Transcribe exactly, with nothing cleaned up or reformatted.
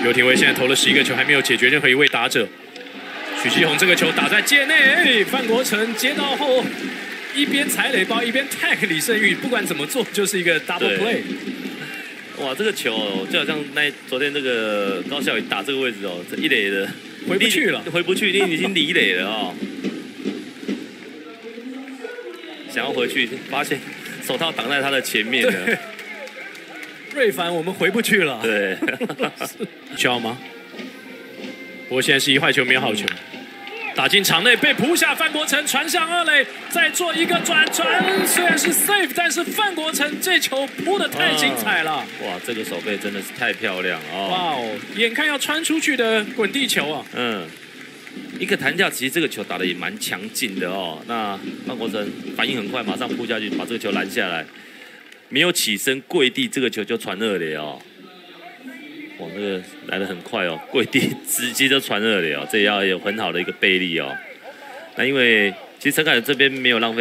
刘廷辉现在投了十一个球，还没有解决任何一位打者。许基宏这个球打在界内，哎，范国成接到后，一边踩垒包一边 tag 李胜玉，不管怎么做就是一个 double play。 哇，这个球就好像那昨天那个高孝宇打这个位置哦，这一垒的回不去了， 回不去，你已经离垒了哦。想要回去，发现手套挡在他的前面了。 瑞凡，我们回不去了。 对， 需要吗？不过现在是一坏球没有好球，打进场内被扑下，范国成传向二垒，再做一个转传，虽然是 safe， 但是范国成这球扑得太精彩了。啊、 哇，这个手背真的是太漂亮哦！ 哇哦，眼看要穿出去的滚地球啊！ 嗯，一个弹跳，其实这个球打得也蛮强劲的哦。那范国成反应很快，马上扑下去把这个球拦下来，没有起身跪地，这个球就传二垒哦。哇，那个来得很快哦，跪地直接就传二垒哦，这也要有很好的一个臂力哦。那因为其实陈凯这边没有浪费。